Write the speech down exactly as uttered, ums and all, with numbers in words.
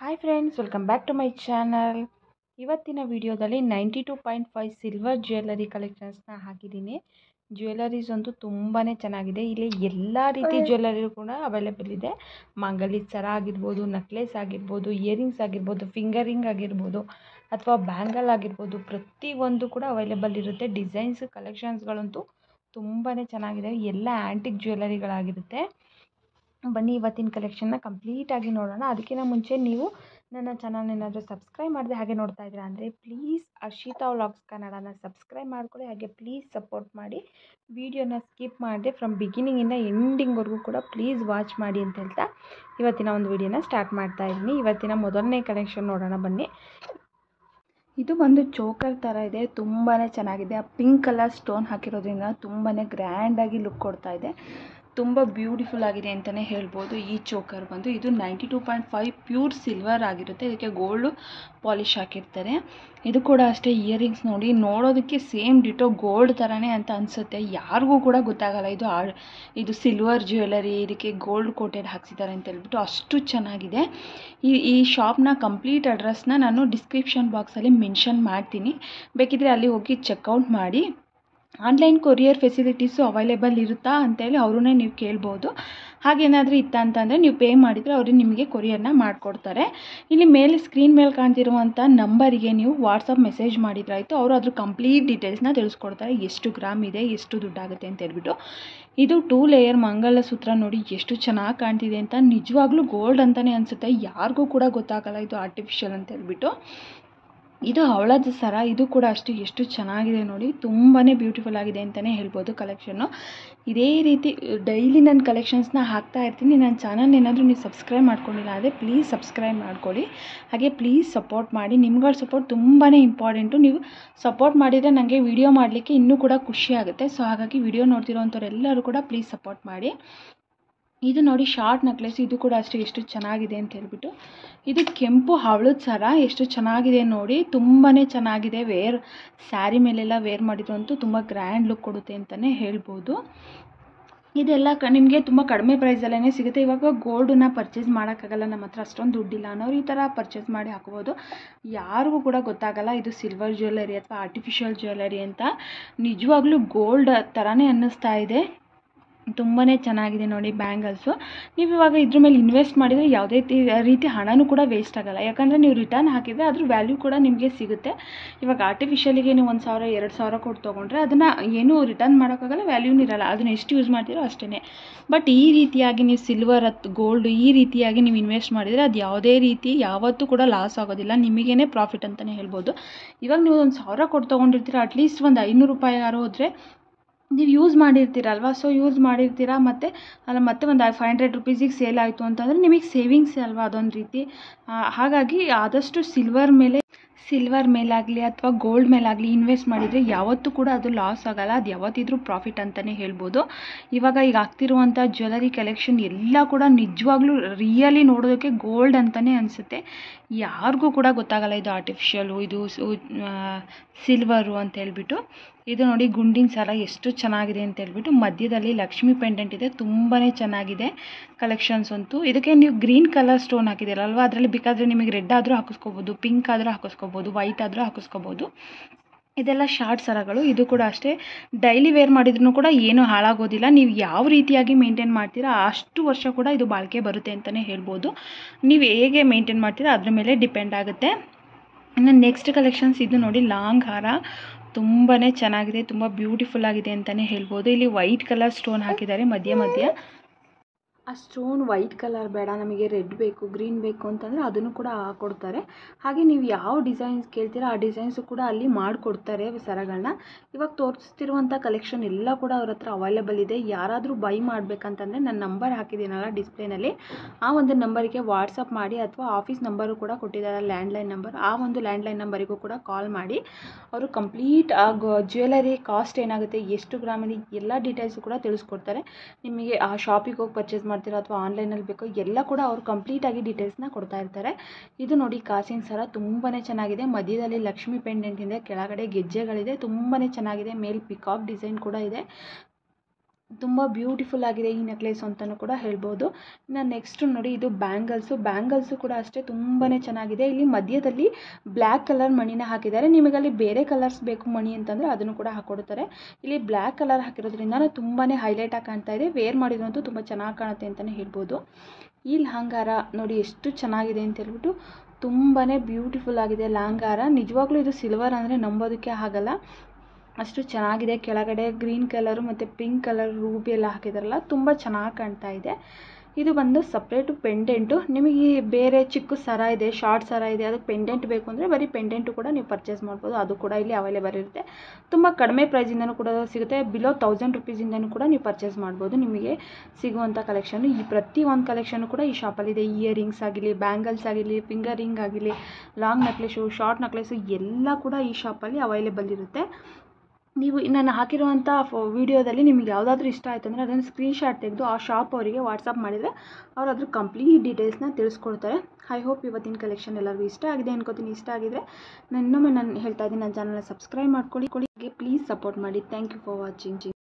Hi friends, welcome back to my channel. ಇವತ್ತಿನ ವಿಡಿಯೋದಲ್ಲಿ ninety two point five silver jewellery ಕಲೆಕ್ಷನ್ಸ್ನ ಹಾಕಿದ್ದೀನಿ. Jewelleries ಅಂತೂ ತುಂಬಾ ಚೆನ್ನಾಗಿದೆ. ಇಲ್ಲಿ ಎಲ್ಲ ರೀತಿ ಜ್ಯುವೆಲರಿ ಕೂಡ ಅವೈಲೇಬಲ್ ಇದೆ. ಮಂಗಲಿ ಸರ ಆಗಿರ್ಬೋದು, ನೆಕ್ಲೆಸ್ ಆಗಿರ್ಬೋದು, ಇಯರಿಂಗ್ಸ್ ಆಗಿರ್ಬೋದು, ಫಿಂಗರಿಂಗ್ ಆಗಿರ್ಬೋದು ಅಥವಾ ಬ್ಯಾಂಗಲ್ ಆಗಿರ್ಬೋದು, ಪ್ರತಿಯೊಂದು ಕೂಡ ಅವೈಲೇಬಲ್ ಇರುತ್ತೆ. ಡಿಸೈನ್ಸ್ ಕಲೆಕ್ಷನ್ಸ್ಗಳಂತೂ ತುಂಬಾ ಚೆನ್ನಾಗಿದೆ. ಎಲ್ಲ ಆ್ಯಂಟಿಕ್ ಜ್ಯುವೆಲರಿಗಳಾಗಿರುತ್ತೆ. ಬನ್ನಿ ಇವತ್ತಿನ ಕಲೆಕ್ಷನ್ನ ಕಂಪ್ಲೀಟಾಗಿ ನೋಡೋಣ. ಅದಕ್ಕಿಂತ ಮುಂಚೆ ನೀವು ನನ್ನ ಚಾನಲ್ ಏನಾದರೂ ಸಬ್ಸ್ಕ್ರೈಬ್ ಮಾಡಿದೆ ಹಾಗೆ ನೋಡ್ತಾ ಇದ್ದೀರಾ ಅಂದರೆ ಪ್ಲೀಸ್ ಅರ್ಷಿತಾ ವ್ಲಾಗ್ಸ್ ಕನ್ನಡನ ಸಬ್ಸ್ಕ್ರೈಬ್ ಮಾಡ್ಕೊಳ್ಳಿ. ಹಾಗೆ ಪ್ಲೀಸ್ ಸಪೋರ್ಟ್ ಮಾಡಿ. ವಿಡಿಯೋನ ಸ್ಕಿಪ್ ಮಾಡಿದೆ ಫ್ರಮ್ ಬಿಗಿನಿಂಗಿಂದ ಎಂಡಿಂಗ್ವರೆಗೂ ಕೂಡ ಪ್ಲೀಸ್ ವಾಚ್ ಮಾಡಿ ಅಂತ ಹೇಳ್ತಾ ಇವತ್ತಿನ ಒಂದು ವಿಡಿಯೋನ ಸ್ಟಾರ್ಟ್ ಮಾಡ್ತಾ ಇದ್ದೀನಿ. ಇವತ್ತಿನ ಮೊದಲನೇ ಕಲೆಕ್ಷನ್ ನೋಡೋಣ ಬನ್ನಿ. ಇದು ಒಂದು ಚೋಕರ್ ಥರ ಇದೆ, ತುಂಬಾ ಚೆನ್ನಾಗಿದೆ. ಆ ಪಿಂಕ್ ಕಲರ್ ಸ್ಟೋನ್ ಹಾಕಿರೋದ್ರಿಂದ ತುಂಬಾ ಗ್ರ್ಯಾಂಡಾಗಿ ಲುಕ್ ಕೊಡ್ತಾ ಇದೆ. ತುಂಬ ಬ್ಯೂಟಿಫುಲ್ ಆಗಿದೆ ಅಂತಲೇ ಹೇಳ್ಬೋದು. ಈ ಚೋಕರ್ ಬಂದು ಇದು ninety two point five pure silver ಆಗಿರುತ್ತೆ. ಇದಕ್ಕೆ ಗೋಲ್ಡು ಪಾಲಿಶ್ ಹಾಕಿರ್ತಾರೆ. ಇದು ಕೂಡ ಅಷ್ಟೇ. ಇಯರಿಂಗ್ಸ್ ನೋಡಿ, ನೋಡೋದಕ್ಕೆ ಸೇಮ್ ಡಿಟೋ ಗೋಲ್ಡ್ ಥರನೇ ಅಂತ ಅನಿಸುತ್ತೆ. ಯಾರಿಗೂ ಕೂಡ ಗೊತ್ತಾಗಲ್ಲ ಇದು ಆ ಇದು ಸಿಲ್ವರ್ ಜ್ಯುವೆಲರಿ, ಇದಕ್ಕೆ ಗೋಲ್ಡ್ ಕೋಟೆಡ್ ಹಾಕ್ಸಿದ್ದಾರೆ ಅಂತ ಹೇಳ್ಬಿಟ್ಟು. ಅಷ್ಟು ಚೆನ್ನಾಗಿದೆ. ಈ ಈ ಶಾಪ್ನ ಕಂಪ್ಲೀಟ್ ಅಡ್ರೆಸ್ನ ನಾನು ಡಿಸ್ಕ್ರಿಪ್ಷನ್ ಬಾಕ್ಸಲ್ಲಿ ಮೆನ್ಷನ್ ಮಾಡ್ತೀನಿ. ಬೇಕಿದ್ದರೆ ಅಲ್ಲಿ ಹೋಗಿ ಚೆಕ್ಔಟ್ ಮಾಡಿ. ಆನ್ಲೈನ್ ಕೊರಿಯರ್ ಫೆಸಿಲಿಟೀಸು ಅವೈಲೇಬಲ್ ಇರುತ್ತಾ ಅಂತೇಳಿ ಅವ್ರನ್ನೇ ನೀವು ಕೇಳ್ಬೋದು. ಹಾಗೇನಾದರೂ ಇತ್ತ ಅಂತಂದರೆ ನೀವು ಪೇ ಮಾಡಿದರೆ ಅವರು ನಿಮಗೆ ಕೊರಿಯರ್ನ ಮಾಡಿಕೊಡ್ತಾರೆ. ಇಲ್ಲಿ ಮೇಲೆ ಸ್ಕ್ರೀನ್ ಮೇಲೆ ಕಾಣ್ತಿರುವಂಥ ನಂಬರಿಗೆ ನೀವು ವಾಟ್ಸಪ್ ಮೆಸೇಜ್ ಮಾಡಿದ್ರಾಯಿತು. ಅವರು ಅದ್ರ ಕಂಪ್ಲೀಟ್ ಡೀಟೇಲ್ಸ್ನ ತಿಳಿಸ್ಕೊಡ್ತಾರೆ. ಎಷ್ಟು ಗ್ರಾಮ್ ಇದೆ, ಎಷ್ಟು ದುಡ್ಡಾಗುತ್ತೆ ಅಂತ ಹೇಳ್ಬಿಟ್ಟು. ಇದು ಟೂ ಲೇಯರ್ ಮಂಗಲಸೂತ್ರ ನೋಡಿ ಎಷ್ಟು ಚೆನ್ನಾಗಿ ಕಾಣ್ತಿದೆ ಅಂತ. ನಿಜವಾಗ್ಲೂ ಗೋಲ್ಡ್ ಅಂತಲೇ ಅನಿಸುತ್ತೆ. ಯಾರಿಗೂ ಕೂಡ ಗೊತ್ತಾಗಲ್ಲ ಇದು ಆರ್ಟಿಫಿಷಿಯಲ್ ಅಂತ ಹೇಳ್ಬಿಟ್ಟು. ಇದು ಹವಳದ ಸರ. ಇದು ಕೂಡ ಅಷ್ಟು ಎಷ್ಟು ಚೆನ್ನಾಗಿದೆ ನೋಡಿ. ತುಂಬಾ ಬ್ಯೂಟಿಫುಲ್ ಆಗಿದೆ ಅಂತಲೇ ಹೇಳ್ಬೋದು ಕಲೆಕ್ಷನ್ನು. ಇದೇ ರೀತಿ ಡೈಲಿ ನನ್ನ ಕಲೆಕ್ಷನ್ಸ್ನ ಹಾಕ್ತಾ ಇರ್ತೀನಿ. ನನ್ನ ಚಾನಲ್ ಏನಾದರೂ ನೀವು ಸಬ್ಸ್ಕ್ರೈಬ್ ಮಾಡ್ಕೊಂಡಿಲ್ಲ ಅಂದರೆ ಪ್ಲೀಸ್ ಸಬ್ಸ್ಕ್ರೈಬ್ ಮಾಡ್ಕೊಳ್ಳಿ. ಹಾಗೆ ಪ್ಲೀಸ್ ಸಪೋರ್ಟ್ ಮಾಡಿ. ನಿಮ್ಗಳ ಸಪೋರ್ಟ್ ತುಂಬಾ ಇಂಪಾರ್ಟೆಂಟು. ನೀವು ಸಪೋರ್ಟ್ ಮಾಡಿದರೆ ನನಗೆ ವಿಡಿಯೋ ಮಾಡಲಿಕ್ಕೆ ಇನ್ನೂ ಕೂಡ ಖುಷಿ ಆಗುತ್ತೆ. ಸೊ ಹಾಗಾಗಿ ವಿಡಿಯೋ ನೋಡ್ತಿರೋಂಥವ್ರು ಎಲ್ಲರೂ ಕೂಡ ಪ್ಲೀಸ್ ಸಪೋರ್ಟ್ ಮಾಡಿ. ಇದು ನೋಡಿ ಶಾರ್ಟ್ ನೆಕ್ಲೆಸ್. ಇದು ಕೂಡ ಅಷ್ಟೇ ಎಷ್ಟು ಚೆನ್ನಾಗಿದೆ ಅಂತ ಹೇಳ್ಬಿಟ್ಟು. ಇದು ಕೆಂಪು ಹವಳದ ಸರ ಎಷ್ಟು ಚೆನ್ನಾಗಿದೆ ನೋಡಿ. ತುಂಬಾ ಚೆನ್ನಾಗಿದೆ. ವೇರ್ ಸ್ಯಾರಿ ಮೇಲೆಲ್ಲ ವೇರ್ ಮಾಡಿದ್ರು ಅಂತೂ ತುಂಬ ಗ್ರ್ಯಾಂಡ್ ಲುಕ್ ಕೊಡುತ್ತೆ ಅಂತಲೇ ಹೇಳ್ಬೋದು. ಇದೆಲ್ಲ ಕ ನಿಮಗೆ ತುಂಬ ಕಡಿಮೆ ಪ್ರೈಸಲ್ಲೇ ಸಿಗುತ್ತೆ. ಇವಾಗ ಗೋಲ್ಡನ್ನ ಪರ್ಚೇಸ್ ಮಾಡೋಕ್ಕಾಗಲ್ಲ, ನಮ್ಮ ಹತ್ರ ಅಷ್ಟೊಂದು ದುಡ್ಡಿಲ್ಲ ಅನ್ನೋರು ಈ ಥರ ಪರ್ಚೇಸ್ ಮಾಡಿ ಹಾಕ್ಬೋದು. ಯಾರಿಗೂ ಕೂಡ ಗೊತ್ತಾಗಲ್ಲ ಇದು ಸಿಲ್ವರ್ ಜ್ಯುವೆಲರಿ ಅಥವಾ ಆರ್ಟಿಫಿಷಿಯಲ್ ಜ್ಯುವೆಲರಿ ಅಂತ. ನಿಜವಾಗ್ಲೂ ಗೋಲ್ಡ್ ಥರನೇ ಅನ್ನಿಸ್ತಾ ಇದೆ. ತುಂಬಾ ಚೆನ್ನಾಗಿದೆ ನೋಡಿ ಬ್ಯಾಂಗಲ್ಸು. ನೀವು ಇವಾಗ ಇದ್ರ ಮೇಲೆ ಇನ್ವೆಸ್ಟ್ ಮಾಡಿದರೆ ಯಾವುದೇ ರೀತಿ ಹಣನೂ ಕೂಡ ವೇಸ್ಟ್ ಆಗೋಲ್ಲ. ಯಾಕಂದರೆ ನೀವು ರಿಟರ್ನ್ ಹಾಕಿದರೆ ಅದ್ರ ವ್ಯಾಲ್ಯೂ ಕೂಡ ನಿಮಗೆ ಸಿಗುತ್ತೆ. ಇವಾಗ ಆರ್ಟಿಫಿಷಿಯಲಿಗೆ ನೀವು ಒಂದು ಸಾವಿರ ಎರಡು ಸಾವಿರ ಕೊಟ್ಟು ತೊಗೊಂಡ್ರೆ ಅದನ್ನು ಏನೂ ರಿಟರ್ನ್ ಮಾಡೋಕ್ಕಾಗಲ್ಲ, ವ್ಯಾಲ್ಯೂನೂ ಇರೋಲ್ಲ. ಅದನ್ನು ಎಷ್ಟು ಯೂಸ್ ಮಾಡ್ತೀರೋ ಅಷ್ಟೇ. ಬಟ್ ಈ ರೀತಿಯಾಗಿ ನೀವು ಸಿಲ್ವರ್ ಅಥವಾ ಗೋಲ್ಡ್ ಈ ರೀತಿಯಾಗಿ ನೀವು ಇನ್ವೆಸ್ಟ್ ಮಾಡಿದರೆ ಅದು ಯಾವುದೇ ರೀತಿ ಯಾವತ್ತೂ ಕೂಡ ಲಾಸ್ ಆಗೋದಿಲ್ಲ. ನಿಮಗೇ ಪ್ರಾಫಿಟ್ ಅಂತಲೇ ಹೇಳ್ಬೋದು. ಇವಾಗ ನೀವು ಒಂದು ಸಾವಿರ ಕೊಟ್ಟು ತೊಗೊಂಡಿರ್ತೀರ, ಅಟ್ಲೀಸ್ಟ್ ಒಂದು ಐನೂರು ರೂಪಾಯಿ ಯಾರು ಹೋದರೆ ನೀವು ಯೂಸ್ ಮಾಡಿರ್ತೀರಲ್ವ. ಸೊ ಯೂಸ್ ಮಾಡಿರ್ತೀರ ಮತ್ತು ಅಲ್ಲ ಮತ್ತೆ ಒಂದು ಫೈವ್ ಹಂಡ್ರೆಡ್ ರುಪೀಸಿಗೆ ಸೇಲ್ ಆಯಿತು ಅಂತಂದರೆ ನಿಮಗೆ ಸೇವಿಂಗ್ಸ್ ಅಲ್ವಾ ಅದೊಂದು ರೀತಿ. ಹಾಗಾಗಿ ಆದಷ್ಟು ಸಿಲ್ವರ್ ಮೇಲೆ ಸಿಲ್ವರ್ ಮೇಲಾಗಲಿ ಅಥವಾ ಗೋಲ್ಡ್ ಮೇಲಾಗಲಿ ಇನ್ವೆಸ್ಟ್ ಮಾಡಿದರೆ ಯಾವತ್ತೂ ಕೂಡ ಅದು ಲಾಸ್ ಆಗೋಲ್ಲ. ಅದು ಯಾವತ್ತಿದ್ರೂ ಪ್ರಾಫಿಟ್ ಅಂತಲೇ ಹೇಳ್ಬೋದು. ಇವಾಗ ಈಗ ಆಗ್ತಿರುವಂಥ ಜ್ಯುವೆಲರಿ ಕಲೆಕ್ಷನ್ ಎಲ್ಲ ಕೂಡ ನಿಜವಾಗ್ಲೂ ರಿಯಲಿ ನೋಡೋದಕ್ಕೆ ಗೋಲ್ಡ್ ಅಂತಲೇ ಅನಿಸುತ್ತೆ. ಯಾರಿಗೂ ಕೂಡ ಗೊತ್ತಾಗಲ್ಲ ಇದು ಆರ್ಟಿಫಿಷಿಯಲು, ಇದು ಸಿಲ್ವರು ಅಂತ ಹೇಳ್ಬಿಟ್ಟು. ಇದು ನೋಡಿ ಗುಂಡಿನ ಸರ ಎಷ್ಟು ಚೆನ್ನಾಗಿದೆ ಅಂತ ಹೇಳ್ಬಿಟ್ಟು. ಮಧ್ಯದಲ್ಲಿ ಲಕ್ಷ್ಮಿ ಪೆಂಡೆಂಟ್ ಇದೆ. ತುಂಬಾ ಚೆನ್ನಾಗಿದೆ ಕಲೆಕ್ಷನ್ಸ್ ಅಂತೂ. ಇದಕ್ಕೆ ನೀವು ಗ್ರೀನ್ ಕಲರ್ ಸ್ಟೋನ್ ಹಾಕಿದ್ದೀರಲ್ವ, ಅದರಲ್ಲಿ ಬೇಕಾದರೆ ನಿಮಗೆ ರೆಡ್ ಆದರೂ ಹಾಕಿಸ್ಕೋಬೋದು, ಪಿಂಕ್ ಆದರೂ ಹಾಕಿಸ್ಕೋಬೋದು, ವೈಟ್ ಆದರೂ ಹಾಕಿಸ್ಕೋಬೋದು. ಇದೆಲ್ಲ ಶಾರ್ಟ್ ಸರಗಳು. ಇದು ಕೂಡ ಅಷ್ಟೇ. ಡೈಲಿ ವೇರ್ ಮಾಡಿದ್ರೂ ಕೂಡ ಏನೂ ಹಾಳಾಗೋದಿಲ್ಲ. ನೀವು ಯಾವ ರೀತಿಯಾಗಿ ಮೇಂಟೈನ್ ಮಾಡ್ತೀರಾ ಅಷ್ಟು ವರ್ಷ ಕೂಡ ಇದು ಬಾಳಿಕೆ ಬರುತ್ತೆ ಅಂತಲೇ ಹೇಳ್ಬೋದು. ನೀವು ಹೇಗೆ ಮೇಂಟೈನ್ ಮಾಡ್ತೀರಾ ಅದ್ರ ಮೇಲೆ ಡಿಪೆಂಡ್ ಆಗುತ್ತೆ. ಇನ್ನು ನೆಕ್ಸ್ಟ್ ಕಲೆಕ್ಷನ್ಸ್ ಇದು ನೋಡಿ ಲಾಂಗ್ ಹಾರ. ತುಂಬಾ ಚೆನ್ನಾಗಿದೆ, ತುಂಬ ಬ್ಯೂಟಿಫುಲ್ ಆಗಿದೆ ಅಂತಲೇ ಹೇಳ್ಬೋದು. ಇಲ್ಲಿ ವೈಟ್ ಕಲರ್ ಸ್ಟೋನ್ ಹಾಕಿದ್ದಾರೆ ಮಧ್ಯ ಮಧ್ಯ. ಆ ಸ್ಟೋನ್ ವೈಟ್ ಕಲರ್ ಬೇಡ, ನಮಗೆ ರೆಡ್ ಬೇಕು, ಗ್ರೀನ್ ಬೇಕು ಅಂತಂದರೆ ಅದನ್ನು ಕೂಡ ಹಾಕ್ಕೊಡ್ತಾರೆ. ಹಾಗೆ ನೀವು ಯಾವ ಡಿಸೈನ್ಸ್ ಕೇಳ್ತೀರಾ ಆ ಡಿಸೈನ್ಸು ಕೂಡ ಅಲ್ಲಿ ಮಾಡಿಕೊಡ್ತಾರೆ ಸರಗಳನ್ನ. ಇವಾಗ ತೋರಿಸ್ತಿರುವಂಥ ಕಲೆಕ್ಷನ್ ಎಲ್ಲ ಕೂಡ ಅವ್ರ ಹತ್ರ ಅವೈಲೇಬಲ್ ಇದೆ. ಯಾರಾದರೂ ಬೈ ಮಾಡಬೇಕಂತಂದರೆ ನನ್ನ ನಂಬರ್ ಹಾಕಿದ್ದೀನಲ್ಲ ಡಿಸ್ಪ್ಲೇನಲ್ಲಿ, ಆ ಒಂದು ನಂಬರಿಗೆ ವಾಟ್ಸಪ್ ಮಾಡಿ ಅಥವಾ ಆಫೀಸ್ ನಂಬರು ಕೂಡ ಕೊಟ್ಟಿದ್ದಾರೆ, ಲ್ಯಾಂಡ್ಲೈನ್ ನಂಬರ್. ಆ ಒಂದು ಲ್ಯಾಂಡ್ಲೈನ್ ನಂಬರಿಗೂ ಕೂಡ ಕಾಲ್ ಮಾಡಿ ಅವರು ಕಂಪ್ಲೀಟ್ ಆ ಜ್ಯುವೆಲರಿ ಕಾಸ್ಟ್ ಏನಾಗುತ್ತೆ, ಎಷ್ಟು ಗ್ರಾಮಲ್ಲಿ ಎಲ್ಲ ಡೀಟೇಲ್ಸು ಕೂಡ ತಿಳಿಸ್ಕೊಡ್ತಾರೆ. ನಿಮಗೆ ಆ ಶಾಪಿಗೆ ಹೋಗಿ ಪರ್ಚೇಸ್ ಮಾಡ್ತೀರಾ ಅಥವಾ ಆನ್ಲೈನಲ್ಲಿ ಬೇಕೋ ಎಲ್ಲ ಕೂಡ ಅವರು ಕಂಪ್ಲೀಟಾಗಿ ಡೀಟೇಲ್ಸ್ನ ಕೊಡ್ತಾ ಇರ್ತಾರೆ. ಇದು ನೋಡಿ ಕಾಸಿನ ಸರ. ತುಂಬಾ ಚೆನ್ನಾಗಿದೆ. ಮಧ್ಯದಲ್ಲಿ ಲಕ್ಷ್ಮಿ ಪೆಂಡೆಂಟ್ ಇದೆ, ಕೆಳಗಡೆ ಗೆಜ್ಜೆಗಳಿದೆ. ತುಂಬಾ ಚೆನ್ನಾಗಿದೆ. ಮೇಲೆ ಪಿಕಾಕ್ ಡಿಸೈನ್ ಕೂಡ ಇದೆ. ತುಂಬ ಬ್ಯೂಟಿಫುಲ್ ಆಗಿದೆ ಈ ನೆಕ್ಲೆಸ್ ಅಂತಲೂ ಕೂಡ ಹೇಳ್ಬೋದು. ಇನ್ನು ನೆಕ್ಸ್ಟ್ ನೋಡಿ, ಇದು ಬ್ಯಾಂಗಲ್ಸು ಬ್ಯಾಂಗಲ್ಸು ಕೂಡ ಅಷ್ಟೇ ತುಂಬಾ ಚೆನ್ನಾಗಿದೆ. ಇಲ್ಲಿ ಮಧ್ಯದಲ್ಲಿ ಬ್ಲ್ಯಾಕ್ ಕಲರ್ ಮಣಿನ ಹಾಕಿದ್ದಾರೆ. ನಿಮಗಲ್ಲಿ ಬೇರೆ ಕಲರ್ಸ್ ಬೇಕು ಮಣಿ ಅಂತಂದರೆ ಅದನ್ನು ಕೂಡ ಹಾಕ್ಕೊಡ್ತಾರೆ. ಇಲ್ಲಿ ಬ್ಲ್ಯಾಕ್ ಕಲರ್ ಹಾಕಿರೋದ್ರಿಂದ ತುಂಬಾ ಹೈಲೈಟಾಗಿ ಕಾಣ್ತಾ ಇದೆ. ವೇರ್ ಮಾಡಿದ್ರಂತೂ ತುಂಬ ಚೆನ್ನಾಗಿ ಕಾಣುತ್ತೆ ಅಂತಲೇ ಹೇಳ್ಬೋದು. ಈ ಲಹಂಗಾರ ನೋಡಿ ಎಷ್ಟು ಚೆನ್ನಾಗಿದೆ ಅಂತ ಹೇಳ್ಬಿಟ್ಟು ತುಂಬಾ ಬ್ಯೂಟಿಫುಲ್ ಆಗಿದೆ ಲಹಂಗಾರ. ನಿಜವಾಗ್ಲೂ ಇದು ಸಿಲ್ವರ್ ಅಂದರೆ ನಂಬೋದಕ್ಕೆ ಆಗಲ್ಲ, ಅಷ್ಟು ಚೆನ್ನಾಗಿದೆ. ಕೆಳಗಡೆ ಗ್ರೀನ್ ಕಲರು ಮತ್ತು ಪಿಂಕ್ ಕಲರ್ ರೂಬಿ ಎಲ್ಲ ಹಾಕಿದಾರಲ್ಲ, ತುಂಬ ಚೆನ್ನಾಗಿ ಕಾಣ್ತಾ ಇದೆ. ಇದು ಬಂದು ಸಪ್ರೇಟು ಪೆಂಡೆಂಟು. ನಿಮಗೆ ಬೇರೆ ಚಿಕ್ಕ ಸರ ಇದೆ, ಶಾರ್ಟ್ ಸರ ಇದೆ, ಅದಕ್ಕೆ ಪೆಂಡೆಂಟ್ ಬೇಕು ಅಂದರೆ ಬರೀ ಪೆಂಡೆಂಟು ಕೂಡ ನೀವು ಪರ್ಚೇಸ್ ಮಾಡ್ಬೋದು. ಅದು ಕೂಡ ಇಲ್ಲಿ ಅವೈಲೇಬಲ್ ಇರುತ್ತೆ. ತುಂಬ ಕಡಿಮೆ ಪ್ರೈಸಿಂದನೂ ಕೂಡ ಸಿಗುತ್ತೆ. ಬಿಲೋ ತೌಸಂಡ್ ರುಪೀಸಿಂದನೂ ಕೂಡ ನೀವು ಪರ್ಚೇಸ್ ಮಾಡ್ಬೋದು. ನಿಮಗೆ ಸಿಗುವಂಥ ಕಲೆಕ್ಷನು ಈ ಪ್ರತಿ ಒಂದು ಕಲೆಕ್ಷನು ಕೂಡ ಈ ಶಾಪಲ್ಲಿದೆ. ಇಯರಿಂಗ್ಸ್ ಆಗಿರಲಿ, ಬ್ಯಾಂಗಲ್ಸ್ ಆಗಿರಲಿ, ಫಿಂಗರ್ ರಿಂಗ್ ಆಗಿರಲಿ, ಲಾಂಗ್ ನೆಕ್ಲೆಸು, ಶಾರ್ಟ್ ನೆಕ್ಲೆಸು ಎಲ್ಲ ಕೂಡ ಈ ಶಾಪಲ್ಲಿ ಅವೈಲೇಬಲ್ ಇರುತ್ತೆ. ನೀವು ನಾನು ಹಾಕಿರುವಂಥ ಫೋ ವಿಡಿಯೋದಲ್ಲಿ ನಿಮಗೆ ಯಾವುದಾದ್ರೂ ಇಷ್ಟ ಆಯಿತು ಅಂದರೆ ಅದನ್ನು ಸ್ಕ್ರೀನ್ಶಾಟ್ ತೆಗೆದು ಆ ಶಾಪ್ ಅವರಿಗೆ ವಾಟ್ಸಪ್ ಮಾಡಿದರೆ ಅವ್ರು ಅದ್ರ ಕಂಪ್ಲೀಟ್ ಡೀಟೇಲ್ಸ್ನ ತಿಳಿಸ್ಕೊಡ್ತಾರೆ. ಐ ಹೋಪ್ ಇವತ್ತಿನ ಕಲೆಕ್ಷನ್ ಎಲ್ಲರಿಗೂ ಇಷ್ಟ ಆಗಿದೆ ಅನ್ಕೋತೀನಿ. ಇಷ್ಟ ಆಗಿದರೆ ನಾನು ಇನ್ನೊಮ್ಮೆ ನಾನು ಹೇಳ್ತಾ ಇದ್ದೀನಿ, ನನ್ನ ಚಾನಲ್ನ ಸಬ್ಸ್ಕ್ರೈಬ್ ಮಾಡ್ಕೊಳ್ಳಿ. ಪ್ಲೀಸ್ ಸಪೋರ್ಟ್ ಮಾಡಿ. Thank you for watching.